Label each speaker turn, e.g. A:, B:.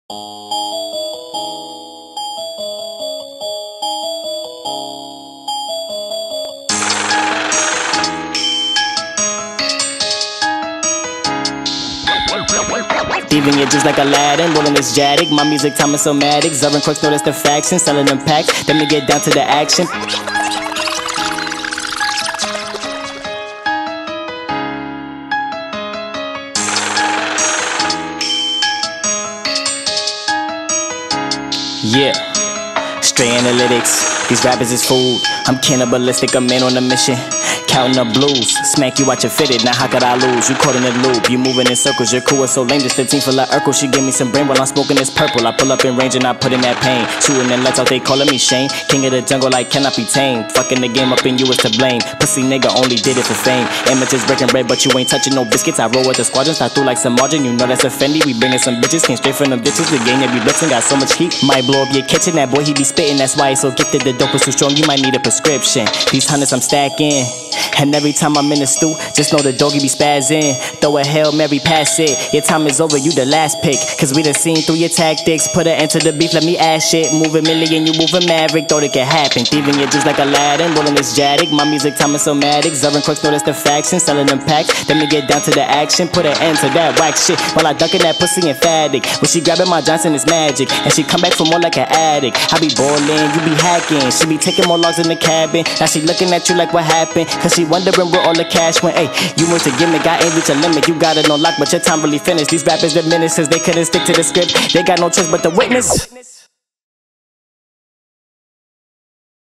A: Thieving it just like Aladdin, rolling this Jaddick. My music time is so matic. Zerrin crooks know that's the faction. Selling them packs, then we get down to the action. Yeah, straight analytics. These rappers is food. I'm cannibalistic, I'm in on a mission. Counting up blues, smack you out your fitted. Now how could I lose? You caught in the loop, you moving in circles. Your crew is so lame, just 15 full of Urkel. She give me some brain while I'm smoking this purple. I pull up in range and I put in that pain. Shooting and lights out, they calling me Shane. King of the jungle, like cannot be tamed. Fucking the game up and you was to blame. Pussy nigga only did it for fame. Amateurs breaking bread, but you ain't touching no biscuits. I roll with the squadrons, I through like some margin. You know that's a Fendi. We bringing some bitches, came straight from them ditches. The game that be blitzing, got so much heat. Might blow up your kitchen, that boy he be spitting. That's why he's so gifted. The dope is too strong, you might need a prescription. These hundreds I'm stacking, and every time I'm in the stew, just know the doggy be spazzing. Throw a Hail Mary, pass it. Your time is over, you the last pick. Cause we done seen through your tactics. Put an end to the beef, let me ash shit. Moving million, you moving maverick. Thought it could happen. Thieving it just like Aladdin, rolling this Jaddick. My music time is so matic. Zerrin crooks know that's the faction. Selling them packs, then we get down to the action. Put an end to that whack shit while I ducking that pussy emphatic. When she grabbing my Johnson, it's magic. And she come back for more like an addict. I be ballin', you be hacking. She be taking more logs in the cabin. Now she looking at you like what happened. Cause she wondering where all the cash went. Hey, you went to gimmick, I ain't reach a limit. You got it on lock, but your time really finished. These rappers the menaces, they couldn't stick to the script. They got no choice but to witness.